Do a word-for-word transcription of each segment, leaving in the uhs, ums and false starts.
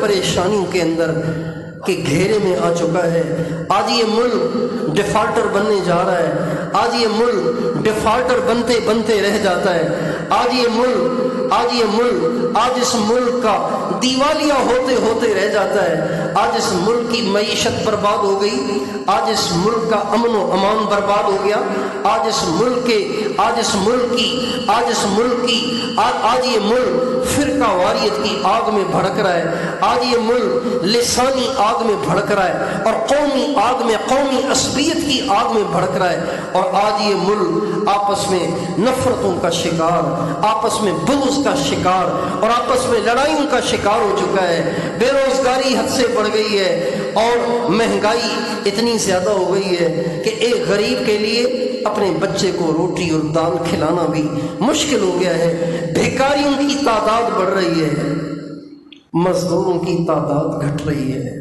پریشانیوں کے اندر کے گھیرے میں آ چکا ہے۔ آج یہ ملک ڈیفالٹر بننے جا رہا ہے، آج یہ ملک ڈیفالٹر بنتے بنتے رہ جاتا ہے۔ آج یہ ملک آج یہ ملک آج اس ملک کا دیوالیہ ہوتے ہوتے رہ جاتا ہے۔ آج اس ملک کی معیشت برباد ہو گئی، آج اس ملک کا امن و امان برباد ہو گیا، آج اس ملک کے آج اس ملک کی آج اس ملک کی آج, آج یہ ملک فرقہ واریت کی آگ میں بھڑک رہا ہے، آج یہ ملک لسانی آگ میں بھڑک رہا ہے، اور قومی آگ میں قومی عصبیت کی آگ میں بھڑک رہا ہے، اور آج یہ ملک آپس میں نفرتوں کا شکار، آپس میں بغض کا شکار اور آپس میں لڑائیوں کا شکار ہو چکا ہے۔ بے روزگاری حد سے بڑھ گئی ہے، اور مہنگائی اتنی زیادہ ہو گئی ہے کہ ایک غریب کے لیے اپنے بچے کو روٹی اور دال کھلانا بھی مشکل ہو گیا ہے۔ بھیکاریوں کی تعداد بڑھ رہی ہے، مزدوروں کی تعداد گھٹ رہی ہے۔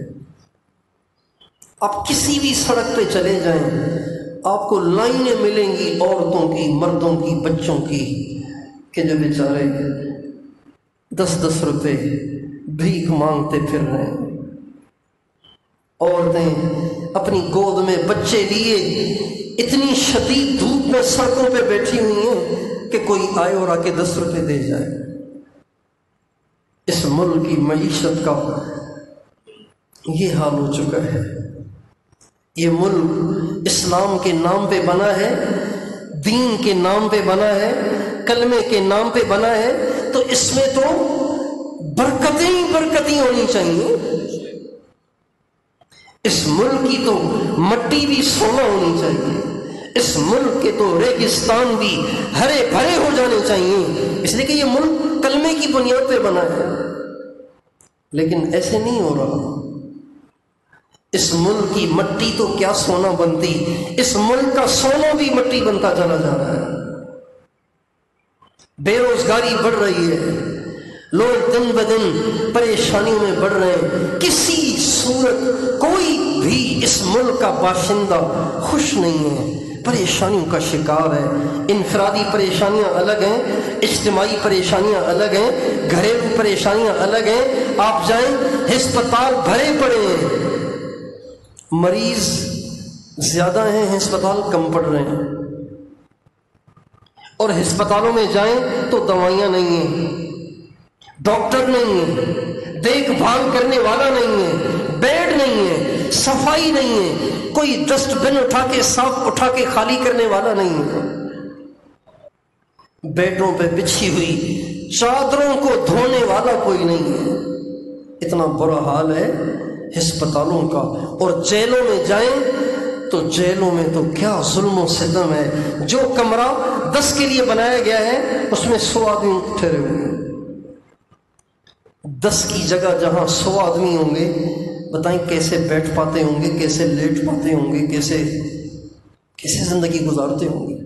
آپ کسی بھی سڑک پہ چلے جائیں، آپ کو لائنیں ملیں گی عورتوں کی، مردوں کی، بچوں کی، کہ جو بیچارے دس دس روپے بھیک مانگتے پھر رہے ہیں۔ عورتیں اپنی گود میں بچے لیے اتنی شدید دھوپ میں سڑکوں پہ بیٹھی ہوئی ہیں کہ کوئی آئے اور آ کے دس روپے دے جائے۔ اس ملک کی معیشت کا یہ حال ہو چکا ہے۔ یہ ملک اسلام کے نام پہ بنا ہے، دین کے نام پہ بنا ہے، کلمے کے نام پہ بنا ہے، تو اس میں تو برکتیں ہی برکتیں ہونی چاہیے۔ اس ملک کی تو مٹی بھی سونا ہونی چاہیے، اس ملک کے تو ریگستان بھی ہرے بھرے ہو جانے چاہیے، اس لیے کہ یہ ملک کلمے کی بنیاد پہ بنا ہے۔ لیکن ایسے نہیں ہو رہا۔ اس ملک کی مٹی تو کیا سونا بنتی، اس ملک کا سونا بھی مٹی بنتا چلا جا رہا ہے۔ بے روزگاری بڑھ رہی ہے، لوگ دن بدن پریشانیوں میں بڑھ رہے ہیں۔ کسی صورت کوئی بھی اس ملک کا باشندہ خوش نہیں ہے، پریشانیوں کا شکار ہے۔ انفرادی پریشانیاں الگ ہیں، اجتماعی پریشانیاں الگ ہیں، گھریلو پریشانیاں الگ ہیں۔ آپ جائیں، ہسپتال بھرے پڑے ہیں، مریض زیادہ ہیں، ہسپتال کم پڑ رہے ہیں، اور ہسپتالوں میں جائیں تو دوائیاں نہیں ہیں، ڈاکٹر نہیں ہے، دیکھ بھال کرنے والا نہیں ہے، بیڈ نہیں ہے، صفائی نہیں ہے، کوئی ڈسٹ بن اٹھا کے صاف اٹھا کے خالی کرنے والا نہیں ہے، بیڈوں پہ بچھی ہوئی چادروں کو دھونے والا کوئی نہیں ہے۔ اتنا برا حال ہے ہسپتالوں کا۔ اور جیلوں میں جائیں تو جیلوں میں تو کیا ظلم و ستم ہے۔ جو کمرہ دس کے لیے بنایا گیا ہے اس میں سو آدمی ٹھہرے ہوئے ہیں۔ دس کی جگہ جہاں سو آدمی ہوں گے، بتائیں کیسے بیٹھ پاتے ہوں گے، کیسے لیٹ پاتے ہوں گے، کیسے کیسے زندگی گزارتے ہوں گے۔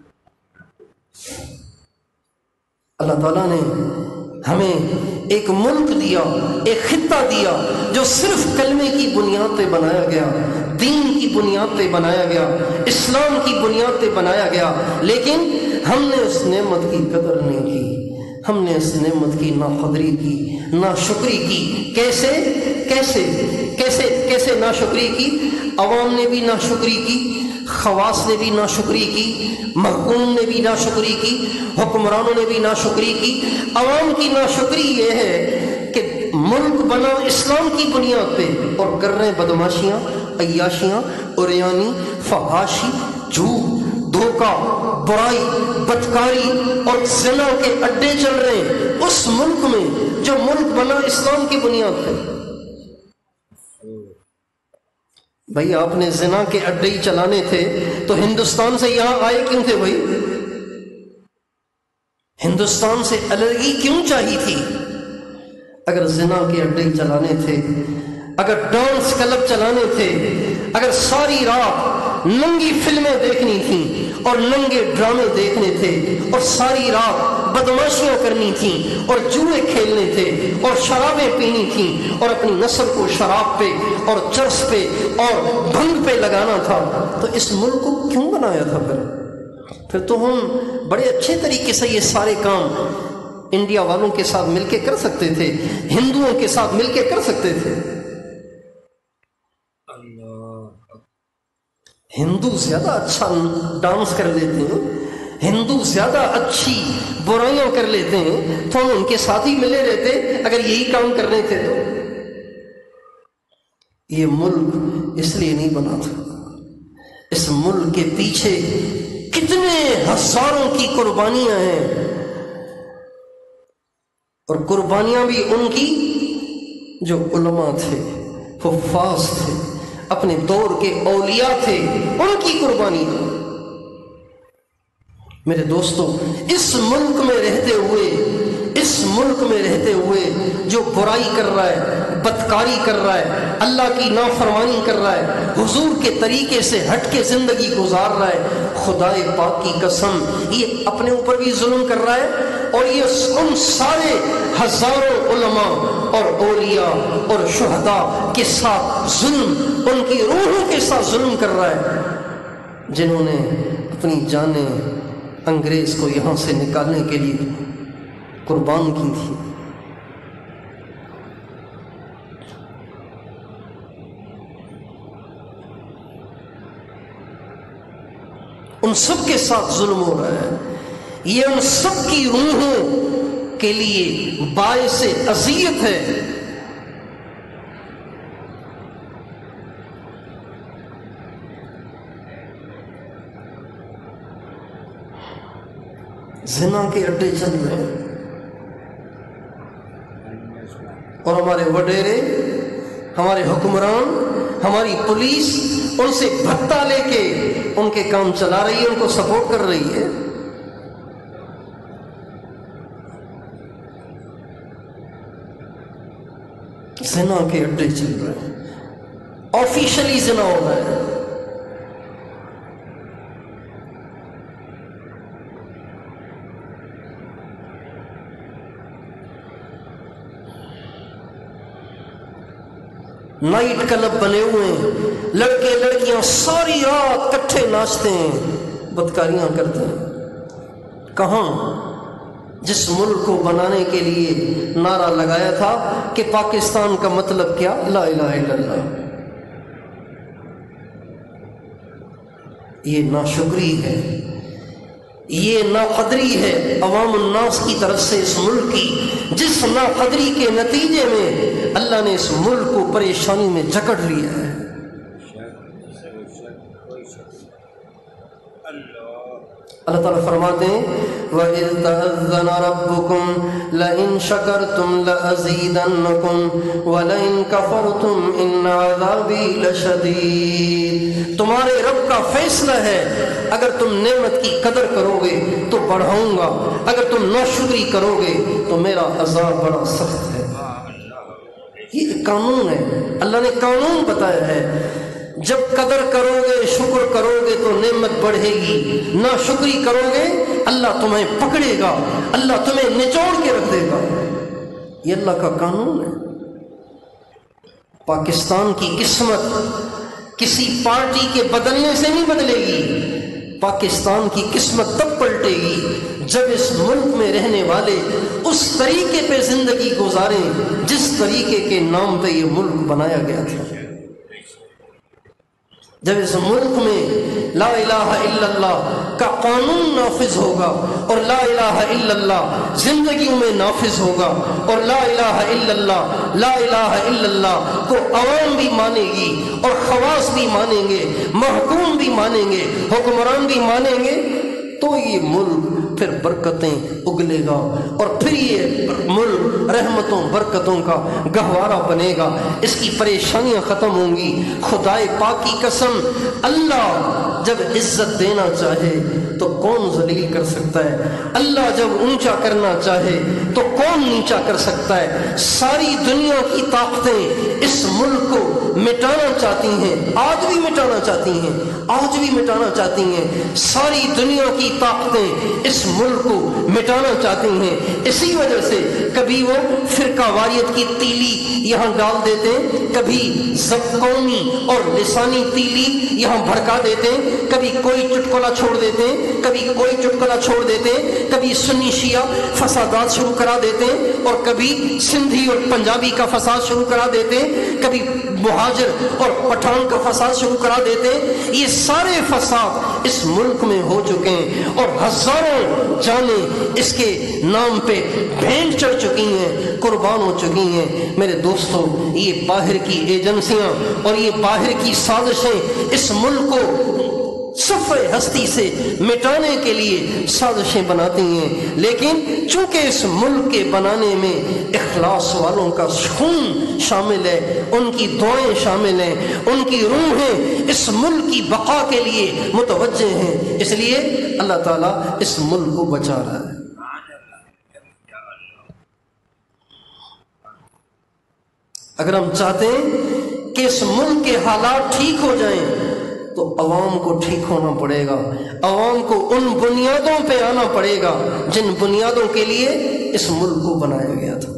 اللہ تعالیٰ نے ہمیں ایک ملک دیا، ایک خطہ دیا جو صرف کلمے کی بنیاد پہ بنایا گیا، دین کی بنیاد پہ بنایا گیا، اسلام کی بنیاد پہ بنایا گیا، لیکن ہم نے اس نعمت کی قدر نہیں کی، ہم نے اس نعمت کی ناقدری کی، ناشکری کی۔ کیسے کیسے کیسے کیسے ناشکری کی؟ عوام نے بھی ناشکری کی، خواص نے بھی ناشکری کی، محکوم نے بھی ناشکری کی، حکمرانوں نے بھی ناشکری کی۔ عوام کی ناشکری یہ ہے کہ ملک بنا اسلام کی بنیاد پہ اور کر رہے ہیں بدماشیاں، عیاشیاں، عریانی، فحاشی، جھوٹ، دھوکہ، برائی، بدکاری اور زنا کے اڈے چل رہے ہیں اس ملک میں جو ملک بنا اسلام کی بنیاد پہ۔ بھائی آپ نے زنا کے اڈے ہی چلانے تھے تو ہندوستان سے یہاں آئے کیوں تھے؟ بھائی ہندوستان سے الگی کیوں چاہیے تھی؟ اگر زنا کے اڈے ہی چلانے تھے، اگر ڈانس کلب چلانے تھے، اگر ساری رات ننگی فلمیں دیکھنی تھیں اور ننگے ڈرامے دیکھنے تھے اور ساری رات بدماشیاں کرنی تھیں اور جوئے کھیلنے تھے اور شرابیں پینی تھیں اور اپنی نسل کو شراب پہ اور چرس پہ اور بھنگ پہ لگانا تھا، تو اس ملک کو کیوں بنایا تھا؟ پھر پھر تو ہم بڑے اچھے طریقے سے یہ سارے کام انڈیا والوں کے ساتھ مل کے کر سکتے تھے، ہندوؤں کے ساتھ مل کے کر سکتے تھے۔ ہندو زیادہ اچھا ڈانس کر لیتے ہیں، ہندو زیادہ اچھی برائیاں کر لیتے ہیں، تو ہم ان کے ساتھ ہی ملے رہتے اگر یہی کام کرنے تھے تو۔ یہ ملک اس لیے نہیں بنا تھا، اس ملک کے پیچھے کتنے ہزاروں کی قربانیاں ہیں، اور قربانیاں بھی ان کی جو علماء تھے، حفاظ تھے، اپنے دور کے اولیاء تھے، ان کی قربانیاں۔ میرے دوستو، اس ملک میں رہتے ہوئے اس ملک میں رہتے ہوئے جو برائی کر رہا ہے، بدکاری کر رہا ہے، اللہ کی نافرمانی کر رہا ہے، حضور کے طریقے سے ہٹ کے زندگی گزار رہا ہے، خدائے پاک کی قسم یہ اپنے اوپر بھی ظلم کر رہا ہے، اور یہ ان سارے ہزاروں علماء اور اولیاء اور شہداء کے ساتھ ظلم، ان کی روحوں کے ساتھ ظلم کر رہا ہے، جنہوں نے اپنی جانیں انگریز کو یہاں سے نکالنے کے لیے قربان کی تھی۔ ان سب کے ساتھ ظلم ہو رہا ہے، یہ ان سب کی روحوں کے لیے باعث اذیت ہے۔ زنا کے اڈے چل رہے ہیں، اور ہمارے وڈیرے، ہمارے حکمران، ہماری پولیس ان سے بھتہ لے کے ان کے کام چلا رہی ہے، ان کو سپورٹ کر رہی ہے۔ زنا کے اڈے چل رہے ہیں، آفیشلی زنا ہو رہا ہے۔ نائٹ کلب بنے ہوئے ہیں، لڑکے لڑکیاں ساری رات کٹھے ناچتے ہیں، بدکاریاں کرتے ہیں۔ کہاں؟ جس ملک کو بنانے کے لیے نعرہ لگایا تھا کہ پاکستان کا مطلب کیا؟ لا الہ الا اللہ۔ یہ ناشکری ہے، یہ ناقدری ہے عوام الناس کی طرف سے اس ملک کی، جس ناقدری کے نتیجے میں اللہ نے اس ملک کو پریشانی میں جکڑ لیا ہے۔ اللہ تعالیٰ فرماتے ہیں وَإِذْ تَأَذَّنَ رَبُّكُمْ لَئِن شَكَرْتُمْ لَأَزِيدَنَّكُمْ وَلَئِن كَفَرْتُمْ إِنَّ عَذَابِي لَشَدِيدٌ۔ تمہارے رب کا فیصلہ ہے، اگر تم نعمت کی قدر کرو گے تو بڑھاؤں گا، اگر تم ناشکری کرو گے تو میرا عذاب بڑا سخت ہے۔ یہ قانون ہے، اللہ نے قانون بتایا ہے، جب قدر کرو گے، شکر کرو گے تو نعمت بڑھے گی، نہ شکری کرو گے اللہ تمہیں پکڑے گا، اللہ تمہیں نچوڑ کے رکھ دے گا۔ یہ اللہ کا قانون ہے۔ پاکستان کی قسمت کسی پارٹی کے بدلنے سے نہیں بدلے گی، پاکستان کی قسمت تب پلٹے گی جب اس ملک میں رہنے والے اس طریقے پہ زندگی گزاریں جس طریقے کے نام پہ یہ ملک بنایا گیا تھا۔ جب اس ملک میں لا الہ الا اللہ کا قانون نافذ ہوگا اور لا الہ الا اللہ زندگیوں میں نافذ ہوگا، اور لا الہ الا اللہ لا الہ الا اللہ کو عوام بھی مانے گی اور خواص بھی مانیں گے، محکوم بھی مانیں گے، حکمران بھی مانیں گے، تو یہ ملک پھر برکتیں اگلے گا، اور پھر یہ ملک رحمتوں برکتوں کا گہوارہ بنے گا، اس کی پریشانیاں ختم ہوں گی۔ خدائے پاک کی قسم، اللہ جب عزت دینا چاہے تو کون ذلیل کر سکتا ہے؟ اللہ جب اونچا کرنا چاہے تو کون نیچا کر سکتا ہے؟ ساری دنیا کی طاقتیں اس ملک کو مٹانا چاہتی ہیں، آج بھی مٹانا چاہتی ہیں، آج بھی مٹانا چاہتی ہیں۔ ساری دنیا کی طاقتیں اس ملک کو مٹانا چاہتی ہیں۔ اسی وجہ سے کبھی وہ فرقہ واریت کی تیلی یہاں ڈال دیتے ہیں، کبھی قومی اور لسانی تیلی یہاں بھڑکا دیتے ہیں، کبھی کوئی چٹکلا چھوڑ دیتے ہیں، کبھی کوئی چٹکلا چھوڑ دیتے ہیں، کبھی سنی شیعہ فسادات شروع کرا دیتے ہیں، اور کبھی سندھی اور پنجابی کا فساد شروع کرا دیتے ہیں، کبھی مہاجر اور پٹھان کا فساد شروع کرا دیتے ہیں۔ یہ سارے فساد اس ملک میں ہو چکے ہیں اور ہزاروں جانیں اس کے نام پہ بھینٹ چڑھ چکی ہیں، قربان ہو چکی ہیں۔ میرے دوستوں، یہ باہر کی ایجنسیاں اور یہ باہر کی سازشیں اس ملک کو صفحہ ہستی سے مٹانے کے لیے سازشیں بناتی ہیں، لیکن چونکہ اس ملک کے بنانے میں اخلاص والوں کا خون شامل ہے، ان کی دعائیں شامل ہیں، ان کی روحیں اس ملک کی بقا کے لیے متوجہ ہیں، اس لیے اللہ تعالیٰ اس ملک کو بچا رہا ہے۔ اگر ہم چاہتے ہیں کہ اس ملک کے حالات ٹھیک ہو جائیں تو عوام کو ٹھیک ہونا پڑے گا، عوام کو ان بنیادوں پہ آنا پڑے گا جن بنیادوں کے لیے اس ملک کو بنایا گیا تھا۔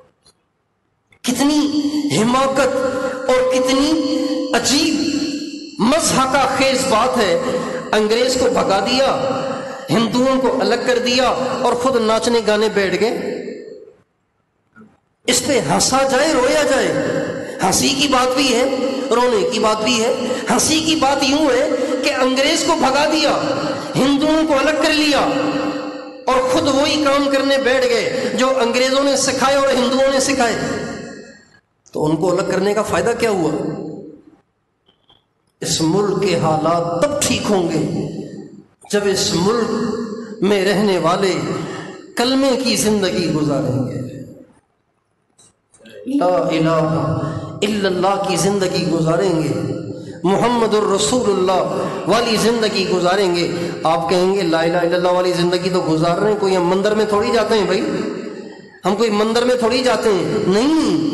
کتنی حماقت اور کتنی عجیب مضحکہ خیز بات ہے، انگریز کو بھگا دیا، ہندوؤں کو الگ کر دیا اور خود ناچنے گانے بیٹھ گئے۔ اس پہ ہنسا جائے رویا جائے، ہنسی کی بات بھی ہے، رونے کی بات بھی ہے۔ ہنسی کی بات یوں ہے کہ انگریز کو بھگا دیا، ہندوؤں کو الگ کر لیا اور خود وہی کام کرنے بیٹھ گئے جو انگریزوں نے سکھائے اور ہندوؤں نے سکھائے، تو ان کو الگ کرنے کا فائدہ کیا ہوا؟ اس ملک کے حالات تب ٹھیک ہوں گے جب اس ملک میں رہنے والے کلمے کی زندگی گزاریں گے، لا الہ الا اللہ کی زندگی گزاریں گے، محمد الرسول اللہ والی زندگی گزاریں گے۔ آپ کہیں گے لا الہ الا اللہ والی زندگی تو گزار رہے ہیں، کوئی ہم مندر میں تھوڑی جاتے ہیں بھائی، ہم کوئی مندر میں تھوڑی جاتے ہیں۔ نہیں،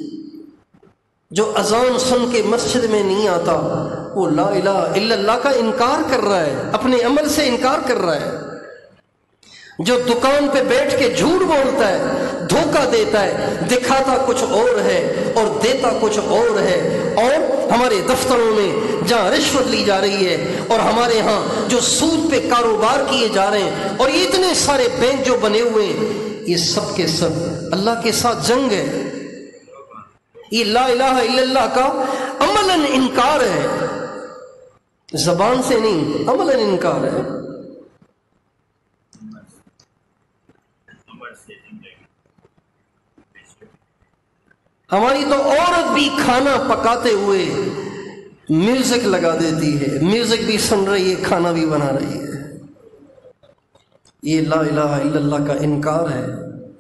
جو اذان سن کے مسجد میں نہیں آتا وہ لا الہ الا اللہ کا انکار کر رہا ہے، اپنے عمل سے انکار کر رہا ہے۔ جو دکان پہ بیٹھ کے جھوٹ بولتا ہے، دھوکہ دیتا ہے، دکھاتا کچھ اور ہے اور دیتا کچھ اور ہے، اور ہمارے دفتروں میں جہاں رشوت لی جا رہی ہے اور ہمارے ہاں جو سود پہ کاروبار کیے جا رہے ہیں اور یہ اتنے سارے بینک جو بنے ہوئے ہیں، یہ سب کے سب اللہ کے ساتھ جنگ ہے۔ یہ لا الہ الا اللہ کا عملاً انکار ہے، زبان سے نہیں، عملاً انکار ہے۔ ہماری تو عورت بھی کھانا پکاتے ہوئے میوزک لگا دیتی ہے، میوزک بھی سن رہی ہے، کھانا بھی بنا رہی ہے۔ یہ لا الہ الا اللہ کا انکار ہے۔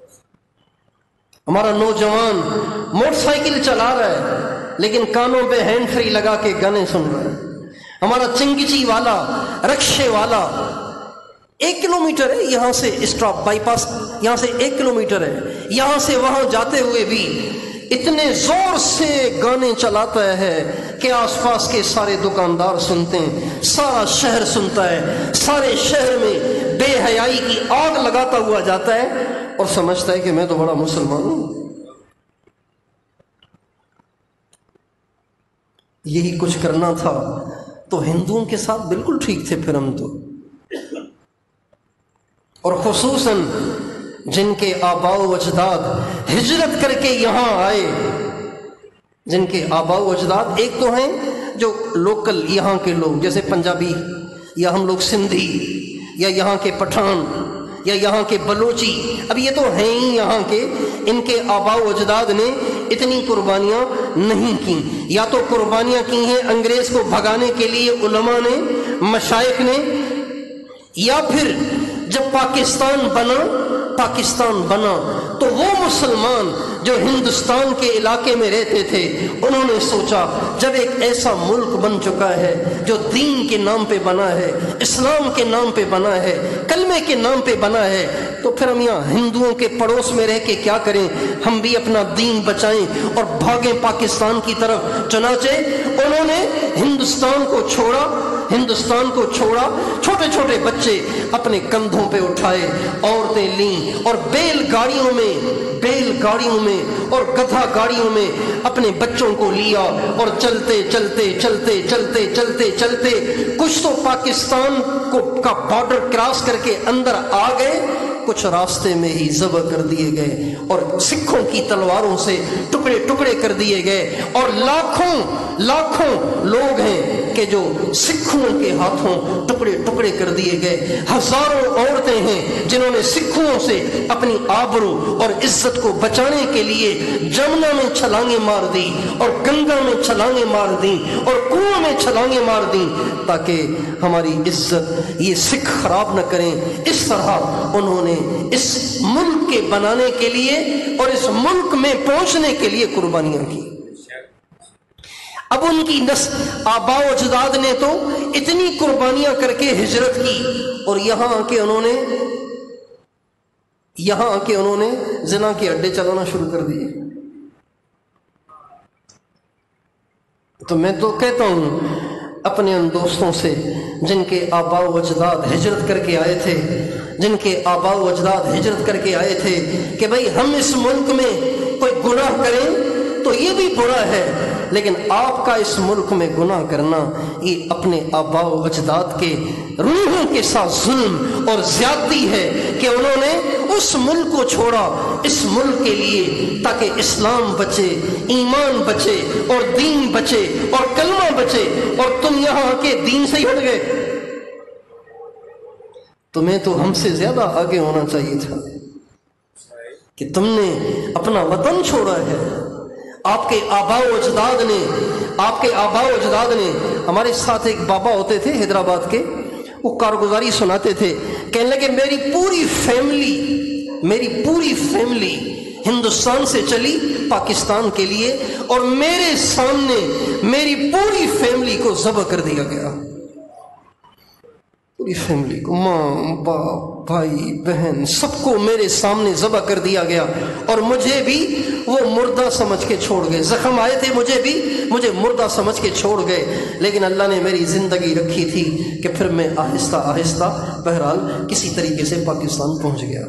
ہمارا نوجوان موٹر سائیکل چلا رہا ہے لیکن کانوں پہ ہینڈ فری لگا کے گانے سن رہا ہے۔ ہمارا چنگچی والا، رکشے والا ایک کلومیٹر ہے یہاں سے اسٹاپ بائی پاس، یہاں سے ایک کلومیٹر ہے، یہاں سے وہاں جاتے ہوئے بھی اتنے زور سے گانے چلاتا ہے کہ آس پاس کے سارے دکاندار سنتے ہیں، سارا شہر سنتا ہے، سارے شہر میں بے حیائی کی آگ لگاتا ہوا جاتا ہے اور سمجھتا ہے کہ میں تو بڑا مسلمان ہوں۔ یہی کچھ کرنا تھا تو ہندوؤں کے ساتھ بالکل ٹھیک تھے پھر ہم تو، اور خصوصاً جن کے آباء و اجداد ہجرت کر کے یہاں آئے، جن کے آباء و اجداد ایک تو ہیں جو لوکل یہاں کے لوگ جیسے پنجابی یا ہم لوگ سندھی یا یہاں کے پٹھان یا یہاں کے بلوچی، اب یہ تو ہیں ہی یہاں کے، ان کے آباء و اجداد نے اتنی قربانیاں نہیں کی، یا تو قربانیاں کی ہیں انگریز کو بھگانے کے لیے علماء نے، مشائخ نے، یا پھر جب پاکستان بنا پاکستان بنا تو وہ مسلمان جو ہندوستان کے علاقے میں رہتے تھے، انہوں نے سوچا جب ایک ایسا ملک بن چکا ہے جو دین کے نام پہ بنا ہے، اسلام کے نام پہ بنا ہے، کلمے کے نام پہ بنا ہے، تو پھر ہم یہاں ہندوؤں کے پڑوس میں رہ کے کیا کریں، ہم بھی اپنا دین بچائیں اور بھاگیں پاکستان کی طرف۔ چنانچہ انہوں نے ہندوستان کو چھوڑا، ہندوستان کو چھوڑا، چھوٹے چھوٹے بچے اپنے کندھوں پہ اٹھائے، عورتیں لیں اور بیل گاڑیوں میں بیل گاڑیوں میں اور گدھا گاڑیوں میں اپنے بچوں کو لیا اور چلتے چلتے چلتے چلتے چلتے چلتے کچھ تو پاکستان کو کا بارڈر کراس کر کے اندر آ گئے، کچھ راستے میں ہی ذبح کر دیے گئے اور سکھوں کی تلواروں سے ٹکڑے ٹکڑے کر دیے گئے، اور لاکھوں لاکھوں لوگ ہیں کہ جو سکھوں کے ہاتھوں ٹکڑے ٹکڑے کر دیے گئے، ہزاروں عورتیں ہیں جنہوں نے سکھوں سے اپنی آبرو اور عزت کو بچانے کے لیے جمنا میں چھلانگیں مار دی اور گنگا میں چھلانگیں مار دی اور کنواں میں چھلانگیں مار دی تاکہ ہماری عزت یہ سکھ خراب نہ کریں۔ اس طرح انہوں نے اس ملک کے بنانے کے لیے اور اس ملک میں پہنچنے کے لیے قربانیاں کی۔ اب ان کی نسل آبا و اجداد نے تو اتنی قربانیاں کر کے ہجرت کی، اور یہاں آ کے انہوں نے یہاں آ کے انہوں نے زنا کے اڈے چلانا شروع کر دیے۔ تو میں تو کہتا ہوں اپنے ان دوستوں سے جن کے آبا و اجداد ہجرت کر کے آئے تھے جن کے آبا و اجداد ہجرت کر کے آئے تھے کہ بھئی ہم اس ملک میں کوئی گناہ کریں تو یہ بھی برا ہے، لیکن آپ کا اس ملک میں گناہ کرنا یہ اپنے آبا و اجداد کے روحوں کے ساتھ ظلم اور زیادتی ہے کہ انہوں نے اس ملک کو چھوڑا اس ملک کے لیے تاکہ اسلام بچے، ایمان بچے اور دین بچے اور کلمہ بچے، اور تم یہاں آ کے دین سے ہی ہٹ گئے۔ تمہیں تو ہم سے زیادہ آگے ہونا چاہیے تھا کہ تم نے اپنا وطن چھوڑا ہے۔ آپ کے آبا و اجداد نے آپ کے آبا و اجداد نے ہمارے ساتھ ایک بابا ہوتے تھے حیدرآباد کے، وہ کارگزاری سناتے تھے، کہنے لگے میری پوری فیملی میری پوری فیملی ہندوستان سے چلی پاکستان کے لیے، اور میرے سامنے میری پوری فیملی کو ذبح کر دیا گیا، پوری فیملی کو، ماں باپ بھائی بہن سب کو میرے سامنے ذبح کر دیا گیا، اور مجھے بھی وہ مردہ سمجھ کے چھوڑ گئے۔ زخم آئے تھے مجھے بھی، مجھے مردہ سمجھ کے چھوڑ گئے، لیکن اللہ نے میری زندگی رکھی تھی کہ پھر میں آہستہ آہستہ بہرحال کسی طریقے سے پاکستان پہنچ گیا۔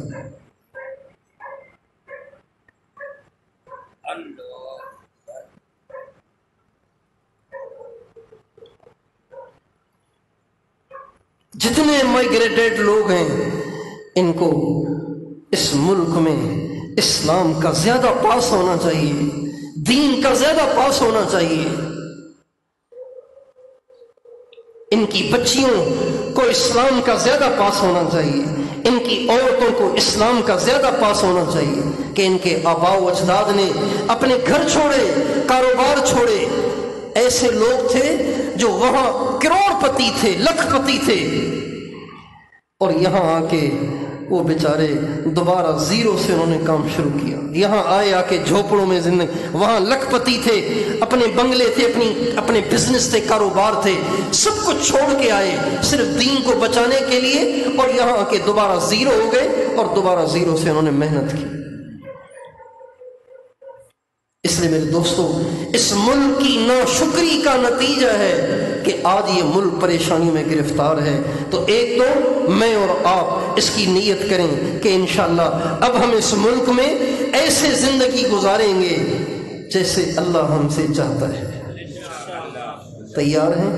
جتنے مائگریٹڈ لوگ ہیں ان کو اس ملک میں اسلام کا زیادہ پاس ہونا چاہیے، دین کا زیادہ پاس ہونا چاہیے، ان کی بچیوں کو اسلام کا زیادہ پاس ہونا چاہیے، ان کی عورتوں کو اسلام کا زیادہ پاس ہونا چاہیے کہ ان کے آبا و اجداد نے اپنے گھر چھوڑے، کاروبار چھوڑے۔ ایسے لوگ تھے جو وہاں کروڑ پتی تھے، لکھ پتی تھے، اور یہاں آ کے وہ بیچارے دوبارہ زیرو سے انہوں نے کام شروع کیا۔ یہاں آئے آ کے جھوپڑوں میں زندگی، وہاں لکھ پتی تھے، اپنے بنگلے تھے، اپنی اپنے بزنس تھے، کاروبار تھے، سب کچھ چھوڑ کے آئے صرف دین کو بچانے کے لیے، اور یہاں آ کے دوبارہ زیرو ہو گئے اور دوبارہ زیرو سے انہوں نے محنت کی۔ اس لیے میرے دوستو، اس ملک کی ناشکری کا نتیجہ ہے کہ آج یہ ملک پریشانی میں گرفتار ہے۔ تو ایک تو میں اور آپ اس کی نیت کریں کہ انشاءاللہ اب ہم اس ملک میں ایسے زندگی گزاریں گے جیسے اللہ ہم سے چاہتا ہے۔ تیار ہیں؟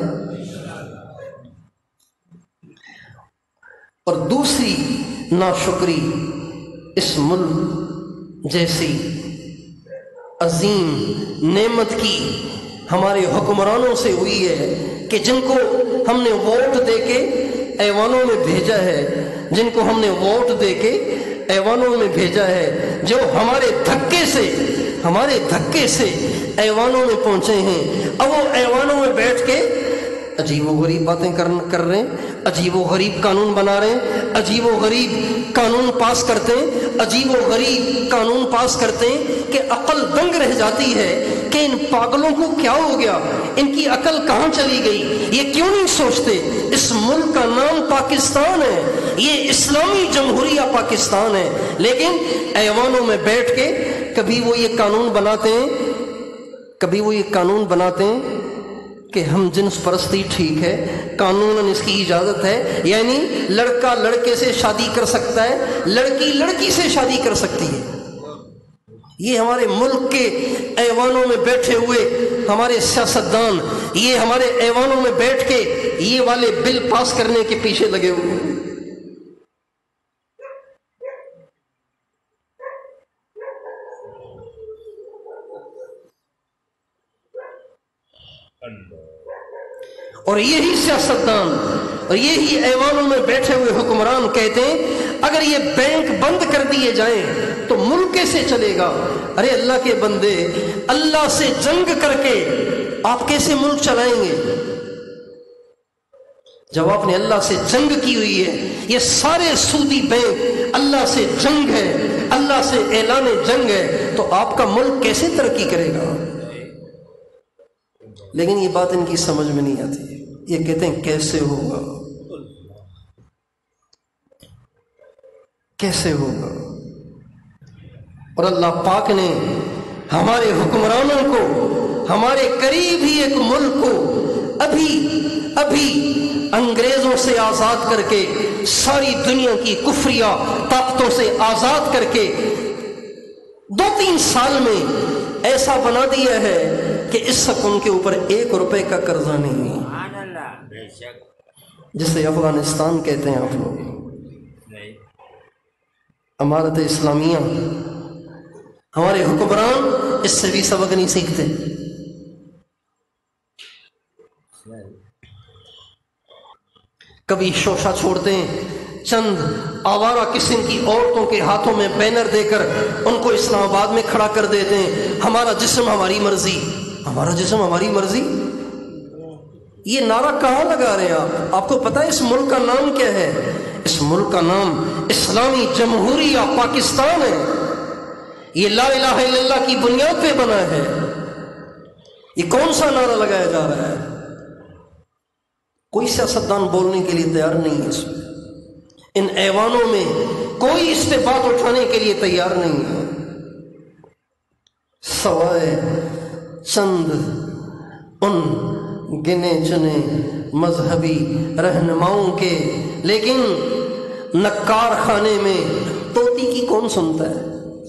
اور دوسری ناشکری اس ملک جیسی عظیم نعمت کی ہمارے حکمرانوں سے ہوئی ہے کہ جن کو ہم نے ووٹ دے کے ایوانوں میں بھیجا ہے، جن کو ہم نے ووٹ دے کے ایوانوں میں بھیجا ہے، جو ہمارے دھکے سے ہمارے دھکے سے ایوانوں میں پہنچے ہیں، اب وہ ایوانوں میں بیٹھ کے عجیب و غریب باتیں کر رہے ہیں، عجیب و غریب قانون بنا رہے ہیں، عجیب و غریب قانون پاس کرتے ہیں، عجیب و غریب قانون پاس کرتے ہیں کہ عقل دنگ رہ جاتی ہے کہ ان پاگلوں کو کیا ہو گیا، ان کی عقل کہاں چلی گئی، یہ کیوں نہیں سوچتے اس ملک کا نام پاکستان ہے، یہ اسلامی جمہوریہ پاکستان ہے، لیکن ایوانوں میں بیٹھ کے کبھی وہ یہ قانون بناتے ہیں کبھی وہ یہ قانون بناتے ہیں کہ ہم جنس پرستی ٹھیک ہے، قانون اس کی اجازت ہے، یعنی لڑکا لڑکے سے شادی کر سکتا ہے، لڑکی لڑکی سے شادی کر سکتی ہے۔ یہ ہمارے ملک کے ایوانوں میں بیٹھے ہوئے ہمارے سیاستدان یہ ہمارے ایوانوں میں بیٹھ کے یہ والے بل پاس کرنے کے پیچھے لگے ہوئے ہیں۔ اور یہی سیاستدان اور یہی ایوانوں میں بیٹھے ہوئے حکمران کہتے ہیں اگر یہ بینک بند کر دیے جائیں تو ملک کیسے چلے گا؟ ارے اللہ کے بندے، اللہ سے جنگ کر کے آپ کیسے ملک چلائیں گے؟ جب آپ نے اللہ سے جنگ کی ہوئی ہے، یہ سارے سودی بینک اللہ سے جنگ ہے، اللہ سے اعلان جنگ ہے، تو آپ کا ملک کیسے ترقی کرے گا؟ لیکن یہ بات ان کی سمجھ میں نہیں آتی، یہ کہتے ہیں کیسے ہوگا کیسے ہوگا اور اللہ پاک نے ہمارے حکمرانوں کو، ہمارے قریب ہی ایک ملک کو ابھی ابھی انگریزوں سے آزاد کر کے، ساری دنیا کی کفریہ طاقتوں سے آزاد کر کے دو تین سال میں ایسا بنا دیا ہے کہ اس وقت ان کے اوپر ایک روپے کا قرضہ نہیں، جسے افغانستان کہتے ہیں آپ لوگ، امارت اسلامیہ۔ ہمارے حکمران اس سے بھی سبق نہیں سیکھتے۔ کبھی شوشہ چھوڑتے ہیں، چند آوارہ قسم کی عورتوں کے ہاتھوں میں بینر دے کر ان کو اسلام آباد میں کھڑا کر دیتے ہیں، ہمارا جسم ہماری مرضی، ہمارا جسم ہماری مرضی۔ یہ نعرہ کہاں لگا رہے ہیں آپ؟ آپ کو پتہ ہے اس ملک کا نام کیا ہے؟ اس ملک کا نام اسلامی جمہوریہ پاکستان ہے۔ یہ لا الہ الا اللہ کی بنیاد پہ بنا ہے۔ یہ کون سا نعرہ لگایا جا رہا ہے؟ کوئی سیاستدان بولنے کے لیے تیار نہیں ہے اس میں، ان ایوانوں میں کوئی اس پہ بات اٹھانے کے لیے تیار نہیں ہے، سوائے چند ان گنے چنے مذہبی رہنماؤں کے۔ لیکن نکار خانے میں طوطی کی کون سنتا ہے؟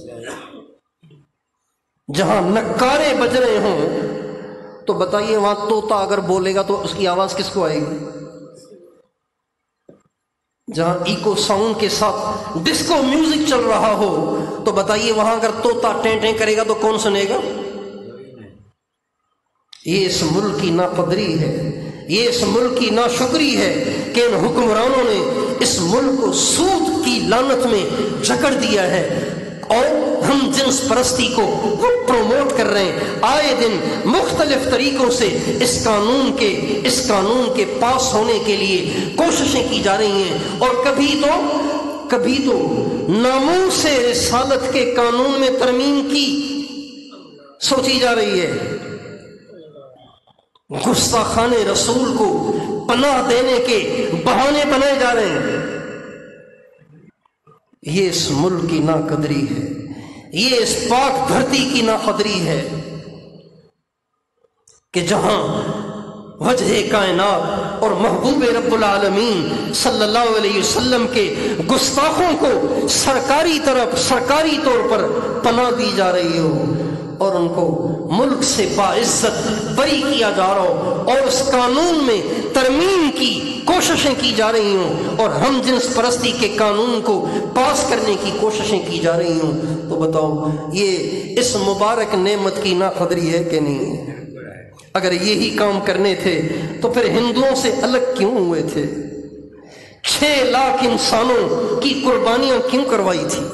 جہاں نکارے بج رہے ہوں تو بتائیے وہاں طوطا اگر بولے گا تو اس کی آواز کس کو آئے گی؟ جہاں ایکو ساؤنڈ کے ساتھ ڈسکو میوزک چل رہا ہو تو بتائیے وہاں اگر طوطا ٹیں ٹیں کرے گا تو کون سنے گا؟ یہ اس ملک کی ناقدری ہے، یہ اس ملک کی ناشکری ہے کہ ان حکمرانوں نے اس ملک کو سود کی لعنت میں جکڑ دیا ہے، اور ہم جنس پرستی کو وہ پروموٹ کر رہے ہیں۔ آئے دن مختلف طریقوں سے اس قانون کے اس قانون کے پاس ہونے کے لیے کوششیں کی جا رہی ہیں، اور کبھی تو کبھی تو ناموس رسالت کے قانون میں ترمیم کی سوچی جا رہی ہے۔ گستاخان رسول کو پناہ دینے کے بہانے بنائے جا رہے ہیں۔ یہ اس ملک کی ناقدری ہے، یہ اس پاک دھرتی کی ناقدری ہے کہ جہاں وجہ کائنات اور محبوب رب العالمین صلی اللہ علیہ وسلم کے گستاخوں کو سرکاری طرف سرکاری طور پر پناہ دی جا رہی ہو، اور ان کو ملک سے باعزت بری کیا جا رہا ہو، اور اس قانون میں ترمیم کی کوششیں کی جا رہی ہوں، اور ہم جنس پرستی کے قانون کو پاس کرنے کی کوششیں کی جا رہی ہوں، تو بتاؤ یہ اس مبارک نعمت کی ناقدری ہے کہ نہیں؟ اگر یہی کام کرنے تھے تو پھر ہندوؤں سے الگ کیوں ہوئے تھے؟ چھ لاکھ انسانوں کی قربانیاں کیوں کروائی تھی؟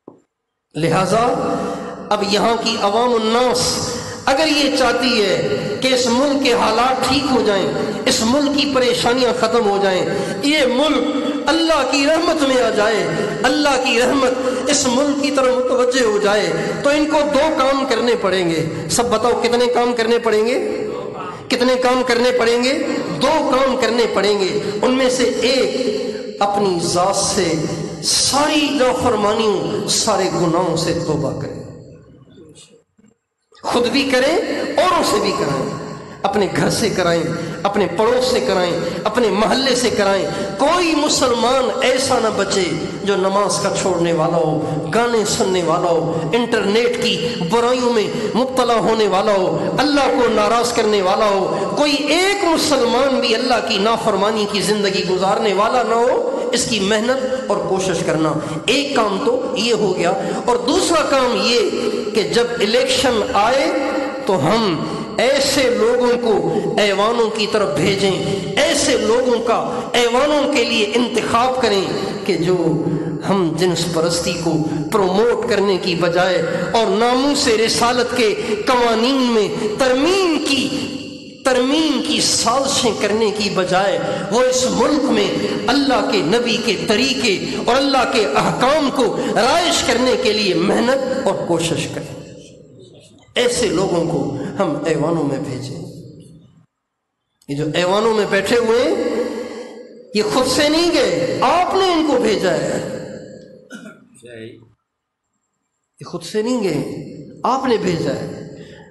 لہذا اب یہاں کی عوام الناس اگر یہ چاہتی ہے کہ اس ملک کے حالات ٹھیک ہو جائیں، اس ملک کی پریشانیاں ختم ہو جائیں، یہ ملک اللہ کی رحمت میں آ جائے، اللہ کی رحمت اس ملک کی طرف متوجہ ہو جائے، تو ان کو دو کام کرنے پڑیں گے۔ سب بتاؤ کتنے کام کرنے پڑیں گے؟ کتنے کام کرنے پڑیں گے؟ دو کام کرنے پڑیں گے۔ ان میں سے ایک، اپنی ذات سے ساری نافرمانیوں، سارے گناہوں سے توبہ کریں، خود بھی کریں اوروں سے بھی کرائیں، اپنے گھر سے کرائیں، اپنے پڑوس سے کرائیں، اپنے محلے سے کرائیں۔ کوئی مسلمان ایسا نہ بچے جو نماز کا چھوڑنے والا ہو، گانے سننے والا ہو، انٹرنیٹ کی برائیوں میں مبتلا ہونے والا ہو، اللہ کو ناراض کرنے والا ہو۔ کوئی ایک مسلمان بھی اللہ کی نافرمانی کی زندگی گزارنے والا نہ ہو۔ اس کی محنت اور کوشش کرنا، ایک کام تو یہ ہو گیا۔ اور دوسرا کام یہ کہ جب الیکشن آئے تو ہم ایسے لوگوں کو ایوانوں کی طرف بھیجیں، ایسے لوگوں کا ایوانوں کے لیے انتخاب کریں کہ جو ہم جنس پرستی کو پروموٹ کرنے کی بجائے اور ناموس رسالت کے قوانین میں ترمیم کی ترمیم کی سازشیں کرنے کی بجائے وہ اس ملک میں اللہ کے نبی کے طریقے اور اللہ کے احکام کو رائج کرنے کے لیے محنت اور کوشش کریں۔ ایسے لوگوں کو ہم ایوانوں میں بھیجیں۔ یہ جو ایوانوں میں بیٹھے ہوئے یہ خود سے نہیں گئے، آپ نے ان کو بھیجا ہے۔ یہ خود سے نہیں گئے، آپ نے بھیجا ہے۔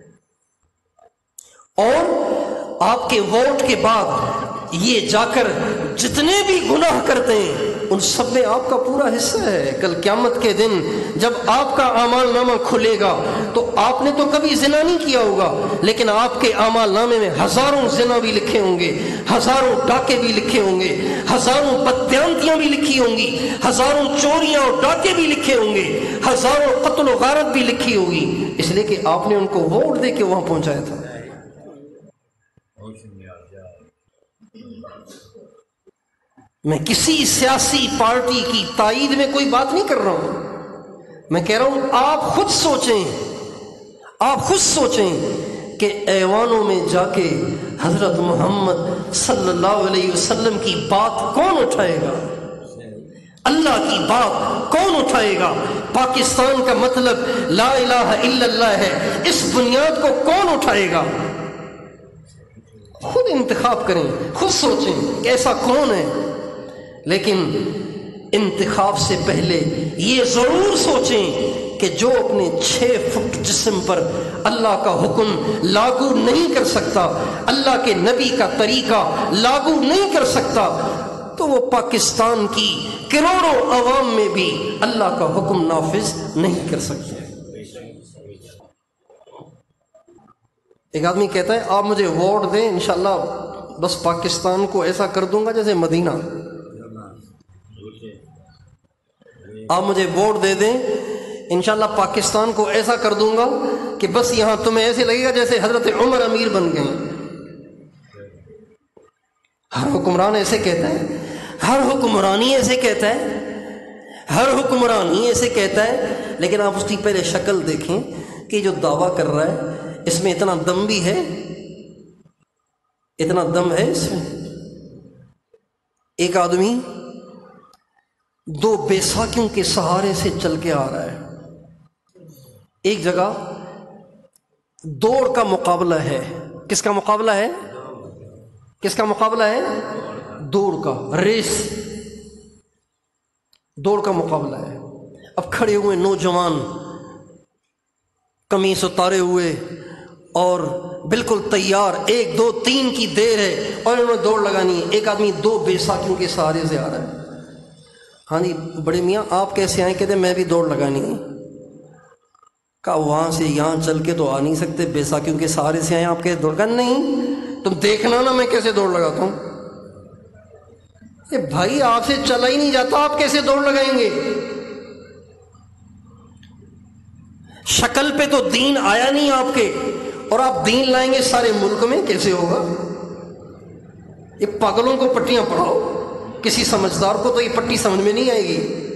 اور آپ کے ووٹ کے بعد یہ جا کر جتنے بھی گناہ کرتے ہیں ان سب میں آپ کا پورا حصہ ہے۔ کل قیامت کے دن جب آپ کا اعمال نامہ کھلے گا تو آپ نے تو کبھی زنا نہیں کیا ہوگا، لیکن آپ کے اعمال نامے میں ہزاروں زنا بھی لکھے ہوں گے، ہزاروں ڈاکے بھی لکھے ہوں گے، ہزاروں بددیانتیاں بھی لکھی ہوں گی، ہزاروں چوریاں اور ڈاکے بھی لکھے ہوں گے، ہزاروں قتل و غارت بھی لکھی ہوگی، اس لیے کہ آپ نے ان کو ووٹ دے کے وہاں پہنچایا تھا۔ میں کسی سیاسی پارٹی کی تائید میں کوئی بات نہیں کر رہا ہوں، میں کہہ رہا ہوں آپ خود سوچیں، آپ خود سوچیں کہ ایوانوں میں جا کے حضرت محمد صلی اللہ علیہ وسلم کی بات کون اٹھائے گا؟ اللہ کی بات کون اٹھائے گا؟ پاکستان کا مطلب لا الہ الا اللہ ہے، اس بنیاد کو کون اٹھائے گا؟ خود انتخاب کریں، خود سوچیں کہ ایسا کون ہے۔ لیکن انتخاب سے پہلے یہ ضرور سوچیں کہ جو اپنے چھ فٹ جسم پر اللہ کا حکم لاگو نہیں کر سکتا، اللہ کے نبی کا طریقہ لاگو نہیں کر سکتا، تو وہ پاکستان کی کروڑوں عوام میں بھی اللہ کا حکم نافذ نہیں کر سکتے۔ ایک آدمی کہتا ہے آپ مجھے ووٹ دیں انشاءاللہ بس پاکستان کو ایسا کر دوں گا جیسے مدینہ، آپ مجھے ووٹ دے دیں انشاءاللہ پاکستان کو ایسا کر دوں گا کہ بس یہاں تمہیں ایسے لگے گا جیسے حضرت عمر امیر بن گئے۔ ہر حکمران ایسے کہتا ہے، ہر حکمرانی ایسے کہتا ہے، ہر حکمرانی ایسے کہتا ہے، لیکن آپ اس کی پہلے شکل دیکھیں کہ جو دعویٰ کر رہا ہے اس میں اتنا دم بھی ہے، اتنا دم ہے اس میں۔ ایک آدمی دو بیساکھیوں کے سہارے سے چل کے آ رہا ہے، ایک جگہ دوڑ کا مقابلہ ہے۔ کس کا مقابلہ ہے؟ کس کا مقابلہ ہے؟ دوڑ کا، ریس، دوڑ کا مقابلہ ہے۔ اب کھڑے ہوئے نوجوان قمیص اتارے ہوئے اور بالکل تیار، ایک دو تین کی دیر ہے اور انہوں نے دوڑ لگانی ہے۔ ایک آدمی دو بیساکھیوں کے سہارے سے آ رہا ہے۔ ہاں جی بڑے میاں آپ کیسے آئیں؟ کہتے میں بھی دوڑ لگانی ہے۔ کہا وہاں سے یہاں چل کے تو آ نہیں سکتے، بیساکھیوں کے سہارے سے آئیں آپ کیسے دوڑ؟ کہا نہیں تم دیکھنا نا میں کیسے دوڑ لگاتا ہوں۔ یہ بھائی آپ سے چلا ہی نہیں جاتا، آپ کیسے دوڑ لگائیں گے؟ شکل پہ تو دین آیا نہیں آپ کے، اور آپ دین لائیں گے سارے ملک میں، کیسے ہوگا؟ یہ پاگلوں کو پٹیاں پڑھاؤ، کسی سمجھدار کو تو یہ پٹی سمجھ میں نہیں آئے گی۔